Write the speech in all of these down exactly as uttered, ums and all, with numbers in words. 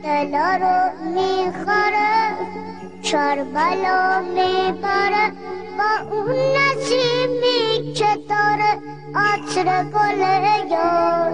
تلارو میخوره شربلا میبره با اون نسیمی که داره عطر گل یار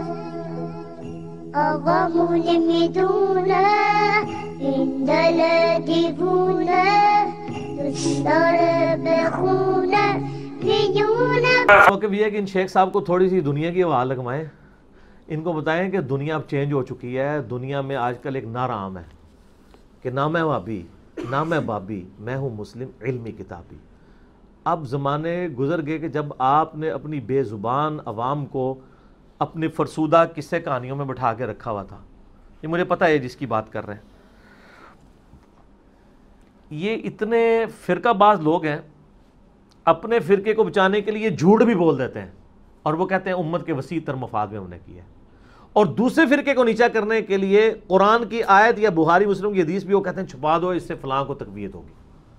آقامون میدونه این دل دیوونه دوست داره بخونه موقع بھی ہے کہ ان شیخ صاحب کو تھوڑی سی دنیا کی آواز لگوائیں، ان کو بتائیں کہ دنیا اب چینج ہو چکی ہے. دنیا میں آج کل ایک نعرہ عام ہے کہ نہ میں وابی نہ میں بابی، میں ہوں مسلم علمی کتابی. اب زمانے گزر گئے کہ جب آپ نے اپنی بے زبان عوام کو اپنی فرسودہ قصے کہانیوں میں بٹھا کے رکھا ہوا تھا. یہ مجھے پتہ ہے جس کی بات کر رہے ہیں. یہ اتنے فرقہ باز لوگ ہیں، اپنے فرقے کو بچانے کے لیے جھوٹ بھی بول دیتے ہیں اور وہ کہتے ہیں امت کے وسیع تر مفاد میں ہم نے کیا ہے، اور دوسرے فرقے کو نیچا کرنے کے لیے قرآن کی آیت یا بخاری مسلم کی حدیث بھی وہ کہتے ہیں چھپا دو، اس سے فلاں کو تقویت ہوگی.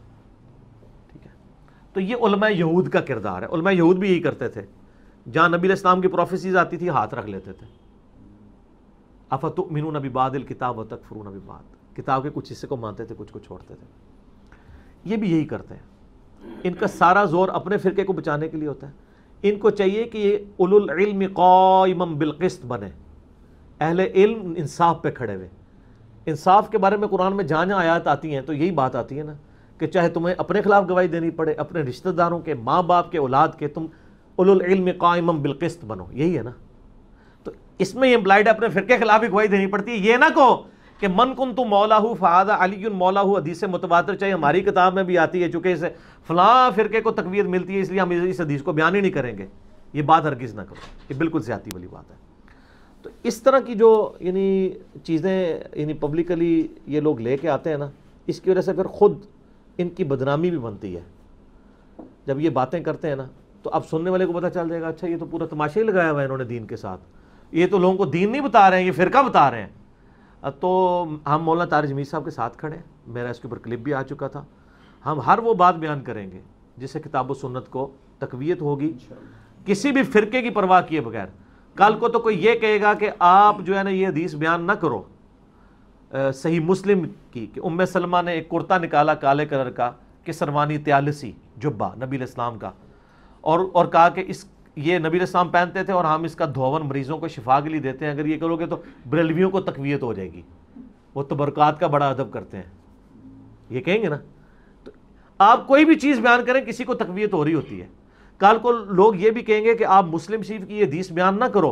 ٹھیک ہے، تو یہ علماء یہود کا کردار ہے. علماء یہود بھی یہی کرتے تھے، جہاں نبی علیہ السلام کی پروفیسیز آتی تھی ہاتھ رکھ لیتے تھے. افتؤمنون ببعض الکتاب وتکفرون ببعض، کتاب کے کچھ حصے کو مانتے تھے کچھ کو چھوڑتے تھے. یہ بھی یہی کرتے ہیں. ان کا سارا زور اپنے فرقے کو بچانے کے لیے ہوتا ہے. ان کو چاہیے کہ یہ اولو العلم قائما بالقسط بنے، اہل علم انصاف پہ کھڑے ہوئے. انصاف کے بارے میں قرآن میں جہاں جہاں آیات آتی ہیں تو یہی بات آتی ہے نا کہ چاہے تمہیں اپنے خلاف گواہی دینی پڑے، اپنے رشتہ داروں کے، ماں باپ کے، اولاد کے، تم اولو العلم قائما بالقسط بنو. یہی ہے نا. تو اس میں یہ امپلائڈ ہے اپنے فرقے کے خلاف بھی گواہی دینی پڑتی ہے. یہ نہ کہو کہ من کنت مولاہ فہذا علی مولاہ، حدیث متواتر چاہیے ہماری کتاب میں بھی آتی ہے، چونکہ اسے فلاں فرقے کو تقویت ملتی ہے اس لیے ہم اس حدیث کو بیان ہی نہیں کریں گے. یہ بات ہرگز نہ کرو، یہ بالکل زیادتی والی بات ہے. تو اس طرح کی جو یعنی چیزیں یعنی پبلکلی یہ لوگ لے کے آتے ہیں نا، اس کی وجہ سے پھر خود ان کی بدنامی بھی بنتی ہے. جب یہ باتیں کرتے ہیں نا تو اب سننے والے کو پتہ چل جائے گا اچھا یہ تو پورا تماشا ہی لگایا ہوا ہے انہوں نے دین کے ساتھ، یہ تو لوگوں کو دین نہیں بتا رہے ہیں، یہ فرقہ بتا رہے ہیں. تو ہم مولانا طارق جمیل صاحب کے ساتھ کھڑے ہیں، میرا اس کے اوپر کلپ بھی آ چکا تھا. ہم ہر وہ بات بیان کریں گے جس سے کتاب و سنت کو تقویت ہوگی، کسی بھی فرقے کی پرواہ کیے بغیر. کل کو تو کوئی یہ کہے گا کہ آپ جو ہے نا یہ حدیث بیان نہ کرو صحیح مسلم کی کہ ام سلمہ نے ایک کرتا نکالا کالے کلر کا کہ سروانی تیالسی جبہ نبی علیہ السلام کا، اور اور کہا کہ اس یہ نبی علیہ السلام پہنتے تھے اور ہم اس کا دھون مریضوں کو شفا کے لیے دیتے ہیں، اگر یہ کرو گے تو بریلویوں کو تقویت ہو جائے گی، وہ تبرکات کا بڑا ادب کرتے ہیں. یہ کہیں گے نا. تو آپ کوئی بھی چیز بیان کریں کسی کو تقویت ہو رہی ہوتی ہے. کل کو لوگ یہ بھی کہیں گے کہ آپ مسلم شریف کی یہ حدیث بیان نہ کرو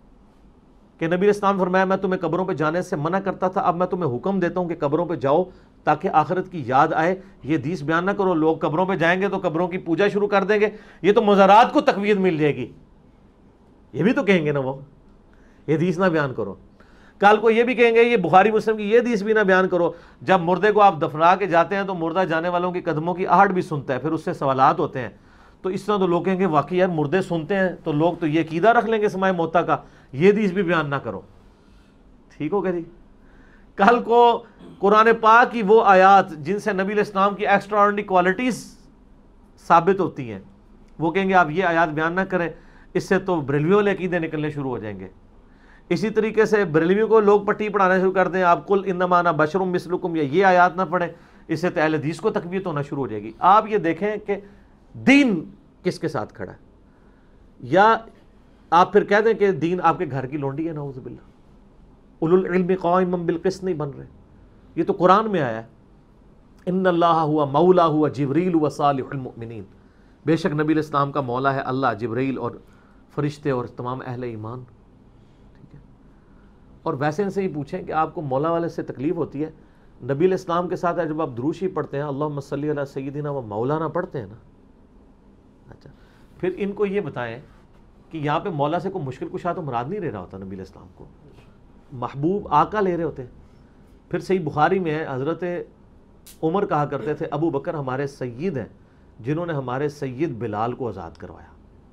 کہ نبی علیہ السلام فرمایا میں تمہیں قبروں پہ جانے سے منع کرتا تھا، اب میں تمہیں حکم دیتا ہوں کہ قبروں پہ جاؤ تاکہ آخرت کی یاد آئے. یہ حدیث بیان نہ کرو. لوگ قبروں پہ جائیں گے تو قبروں کی پوجا شروع کر دیں گے، یہ تو مزارات کو تقویت مل جائے گی. یہ بھی تو کہیں گے نا وہ یہ حدیث نہ بیان کرو. کل کو یہ بھی کہیں گے یہ بخاری مسلم کی یہ حدیث بھی نہ بیان کرو. جب مردے کو آپ دفنا کے جاتے ہیں تو مردہ جانے والوں کے قدموں کی آہٹ بھی سنتا ہے، پھر اس سے سوالات ہوتے ہیں. تو اس طرح تو لوگ کہیں گے واقعی یار مردے سنتے ہیں تو لوگ تو یہ عقیدہ رکھ لیں گے سماع موتا کا، یہ حدیث بھی بیان نہ کرو. ٹھیک ہوگا جی. کل کو قرآن پاک کی وہ آیات جن سے نبی علیہ السلام کی ایکسٹرا آرڈنری کوالٹیز ثابت ہوتی ہیں وہ کہیں گے آپ یہ آیات بیان نہ کریں، اس سے تو بریلویوں والے عقیدے نکلنے شروع ہو جائیں گے. اسی طریقے سے بریلویوں کو لوگ پٹی پڑھانا شروع کر دیں، آپ قل انما انا بشر مثلکم یا یہ آیات نہ پڑھیں، اس سے تو اہل حدیث کو تقویت ہونا شروع ہو جائے گی. آپ یہ دیکھیں کہ دین کس کے ساتھ کھڑا ہے. یا آپ پھر کہہ دیں کہ دین آپ کے گھر کی لونڈی ہے، نعوذ باللہ. اولو العلم قائما بالقسط نہیں بن رہے. یہ تو قرآن میں آیا ہے ان اللہ ہوا مولا ہوا جبریل و صالح المؤمنین، بے شک نبی علیہ السلام کا مولا ہے اللہ، جبریل اور فرشتے اور تمام اہل ایمان. ٹھیک ہے. اور ویسے ان سے ہی پوچھیں کہ آپ کو مولا والے سے تکلیف ہوتی ہے، نبی علیہ السلام کے ساتھ جب آپ دروشی پڑھتے ہیں اللہم صلی علی سیدنا و مولانا پڑھتے ہیں نا. اچھا پھر ان کو یہ بتائیں کہ یہاں پہ مولا سے کوئی مشکل کشا تو مراد نہیں لے رہا ہوتا، نبی علیہ السلام کو محبوب آقا لے رہے ہوتے. پھر صحیح بخاری میں ہے حضرت عمر کہا کرتے تھے ابو بکر ہمارے سید ہیں جنہوں نے ہمارے سید بلال کو آزاد کروایا.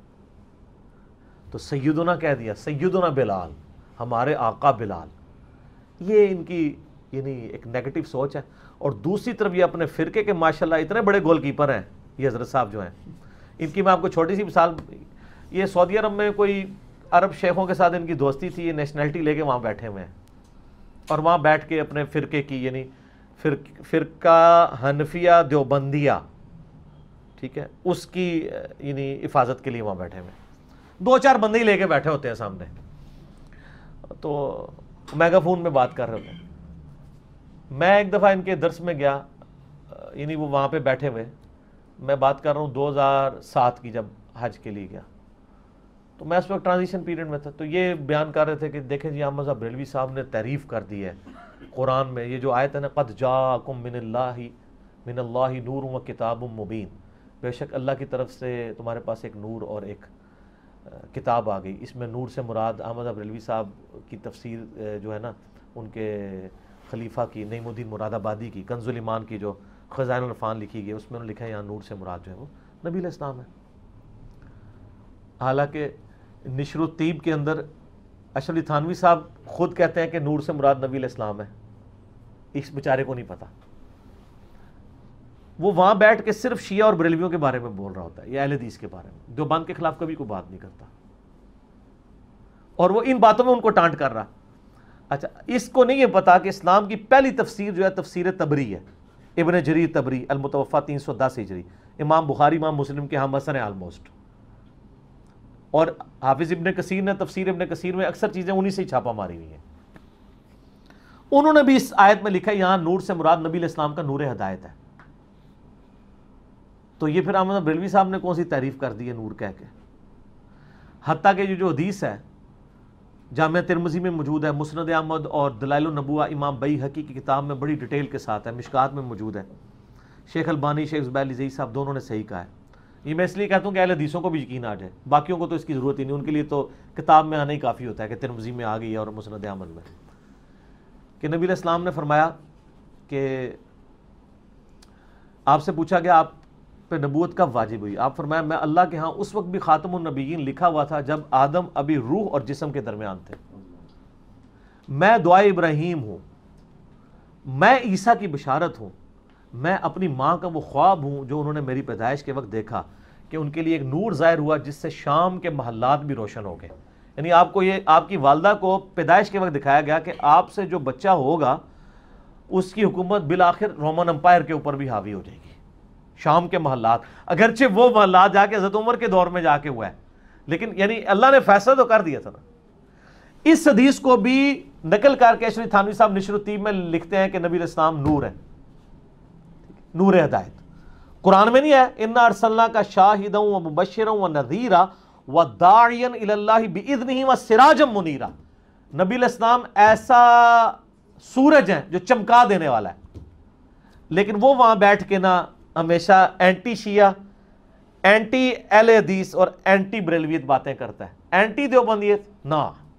تو سیدنا کہہ دیا، سیدنا بلال، ہمارے آقا بلال. یہ ان کی یعنی ایک نیگیٹو سوچ ہے. اور دوسری طرف یہ اپنے فرقے کے ماشاءاللہ اتنے بڑے گول کیپر ہیں یہ حضرت صاحب جو ہیں. ان کی میں آپ کو چھوٹی سی مثال، یہ سعودی عرب میں کوئی عرب شیخوں کے ساتھ ان کی دوستی تھی، یہ نیشنلٹی لے کے وہاں بیٹھے ہوئے ہیں. اور وہاں بیٹھ کے اپنے فرقے کی یعنی فرق فرقہ حنفیہ دیوبندیہ ٹھیک ہے اس کی یعنی حفاظت کے لیے وہاں بیٹھے ہوئے دو چار بندے ہی لے کے بیٹھے ہوتے ہیں سامنے, تو میگا فون میں بات کر رہے ہوتے ہیں. میں ایک دفعہ ان کے درس میں گیا, یعنی وہ وہاں پہ بیٹھے ہوئے, میں بات کر رہا ہوں دو ہزار سات کی جب حج کے لیے گیا, تو میں اس وقت ٹرانزیشن پیریڈ میں تھا. تو یہ بیان کر رہے تھے کہ دیکھیں جی احمد صاحب بریلوی صاحب نے تعریف کر دی ہے قرآن میں, یہ جو آیت ہے نا قد جاءکم من اللہ من اللہ نور و کتاب مبین, بے شک اللہ کی طرف سے تمہارے پاس ایک نور اور ایک کتاب آ گئی. اس میں نور سے مراد احمد صاحب بریلوی صاحب کی تفسیر جو ہے نا ان کے خلیفہ کی نعیم الدین مراد آبادی کی کنز الایمان کی جو خزائن العرفان لکھی گئی, اس میں انہوں نے لکھا ہے یہاں نور سے مراد جو ہے وہ نبی علیہ السلام ہے. حالانکہ نشر الطیب کے اندر اشرف علی تھانوی صاحب خود کہتے ہیں کہ نور سے مراد نبی علیہ السلام ہے, اس بیچارے کو نہیں پتا. وہ وہاں بیٹھ کے صرف شیعہ اور بریلویوں کے بارے میں بول رہا ہوتا ہے یا اہل حدیث کے بارے میں, دیوبند کے خلاف کبھی کوئی بات نہیں کرتا, اور وہ ان باتوں میں ان کو ٹانٹ کر رہا. اچھا, اس کو نہیں یہ پتا کہ اسلام کی پہلی تفسیر جو ہے تفسیر تبری ہے, ابن جریر تبری المتوفا تین سو دس ہجری, امام بخاری امام مسلم کے ہم اثر ہیں آلموسٹ, اور حافظ ابن کثیر نے تفسیر ابن کثیر میں اکثر چیزیں انہی سے ہی چھاپا ماری ہوئی ہیں. انہوں نے بھی اس آیت میں لکھا ہے یہاں نور سے مراد نبی علیہ السلام کا نور ہدایت ہے. تو یہ پھر احمد بریلوی صاحب نے کون سی تعریف کر دی ہے نور کہہ کے. حتیٰ کہ یہ جو حدیث ہے جامعہ ترمذی میں موجود ہے, مسند احمد اور دلائل النبوہ امام بیہقی کی کتاب میں بڑی ڈیٹیل کے ساتھ ہے, مشکات میں موجود ہے, شیخ البانی شیخ زبیر علی صاحب دونوں نے صحیح کہا ہے. یہ میں اس لیے کہتا ہوں کہ اہل حدیثوں کو بھی یقین آ جائے, باقیوں کو تو اس کی ضرورت ہی نہیں, ان کے لیے تو کتاب میں آنا ہی کافی ہوتا ہے کہ ترمذی میں آ گئی ہے اور مسند احمد میں, کہ نبی علیہ السلام نے فرمایا کہ آپ سے پوچھا گیا آپ پہ نبوت کب واجب ہوئی, آپ فرمایا میں اللہ کے ہاں اس وقت بھی خاتم النبیین لکھا ہوا تھا جب آدم ابھی روح اور جسم کے درمیان تھے. میں دعائے ابراہیم ہوں, میں عیسیٰ کی بشارت ہوں, میں اپنی ماں کا وہ خواب ہوں جو انہوں نے میری پیدائش کے وقت دیکھا کہ ان کے لیے ایک نور ظاہر ہوا جس سے شام کے محلات بھی روشن ہو گئے. یعنی آپ کو یہ آپ کی والدہ کو پیدائش کے وقت دکھایا گیا کہ آپ سے جو بچہ ہوگا اس کی حکومت بالآخر رومن امپائر کے اوپر بھی حاوی ہو جائے گی, شام کے محلات, اگرچہ وہ محلات جا کے حضرت عمر کے دور میں جا کے ہوا ہے, لیکن یعنی اللہ نے فیصلہ تو کر دیا تھا نا. اس حدیث کو بھی نقل کر کے اشرف تھانوی صاحب نشر الطیب میں لکھتے ہیں کہ نبی علیہ السلام نور ہے, نور ہدایت. قرآن میں نہیں ہے انا ارسلناک شاہدا و مبشرا و نذیرا و داعیا الی اللہ باذنہ و سراجا منیرا. نبی علیہ السلام ایسا سورج ہے جو چمکا دینے والا ہے, لیکن وہ وہاں بیٹھ کے نا ہمیشہ اینٹی شیعہ, اینٹی اہل حدیث اور اینٹی بریلویت باتیں کرتا ہے, اینٹی دیوبندیت نہ.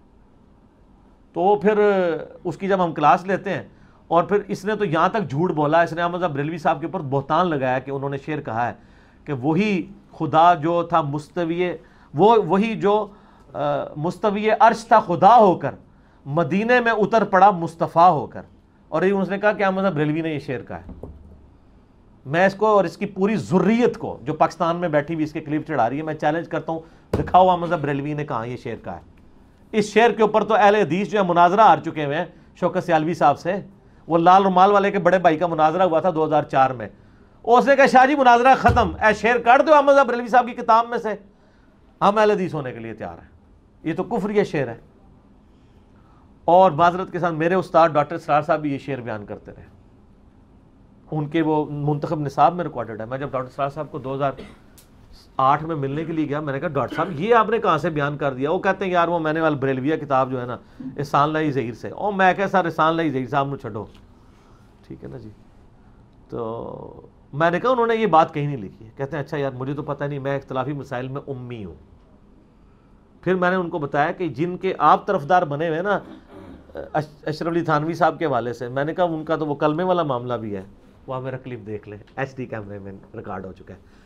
تو پھر اس کی جب ہم کلاس لیتے ہیں, اور پھر اس نے تو یہاں تک جھوٹ بولا, اس نے احمد صاحب بریلوی صاحب کے اوپر بہتان لگایا کہ انہوں نے شعر کہا ہے کہ وہی خدا جو تھا مستوی, وہ وہی جو مستوی عرش تھا خدا ہو کر, مدینے میں اتر پڑا مصطفیٰ ہو کر. اور یہ اس نے کہا کہ احمد صاحب بریلوی نے یہ شعر کہا ہے. میں اس کو اور اس کی پوری ذریت کو جو پاکستان میں بیٹھی ہوئی اس کے کلپ چڑھا رہی ہے, میں چیلنج کرتا ہوں دکھاؤ احمد صاحب بریلوی نے کہاں یہ شعر کہا ہے. اس شعر کے اوپر تو اہل حدیث جو ہے مناظرہ ہار چکے ہوئے ہیں شوکت سیالوی صاحب سے. وہ لال رومال والے کے بڑے بھائی کا مناظرہ ہوا تھا دو ہزار چار میں, اس نے کہا شاہ جی مناظرہ ختم, اے شعر کاٹ دو احمد صاحب بریلوی صاحب کی کتاب میں سے, ہم اہل حدیث ہونے کے لیے تیار ہیں. یہ تو کفری شعر ہے. اور معذرت کے ساتھ میرے استاد ڈاکٹر اسرار صاحب بھی یہ شعر بیان کرتے رہے, ان کے وہ منتخب نصاب میں ریکارڈڈ ہے. میں جب ڈاکٹر اسرار صاحب کو دو ہزار آٹھ میں ملنے کے لیے گیا, میں نے کہا ڈاکٹر صاحب یہ آپ نے کہاں سے بیان کر دیا؟ وہ کہتے ہیں یار وہ میں نے والا بریلویہ کتاب جو ہے نا احسان اللہ ظہیر سے. اور میں کہا سر احسان اللہ ظہیر صاحب نو چھڈو, ٹھیک ہے نا جی. تو میں نے کہا انہوں نے یہ بات کہیں نہیں لکھی ہے. کہتے ہیں اچھا یار مجھے تو پتہ نہیں, میں اختلافی مسائل میں امی ہوں. پھر میں نے ان کو بتایا کہ جن کے آپ طرفدار بنے ہوئے نا اشرف علی تھانوی صاحب کے حوالے سے, میں نے کہا ان کا تو وہ کلمے والا معاملہ بھی ہے, وہ آپ میرا کلپ دیکھ لیں, ایچ ڈی کیمرے میں ریکارڈ ہو چکا ہے.